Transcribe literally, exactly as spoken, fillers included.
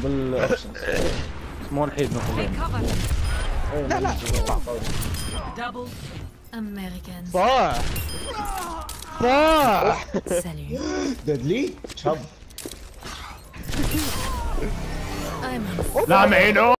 بالاوبشن مو الحين نقول لا لا Double American. صح صح. Salut. ديدلي شاب I'm لا معينه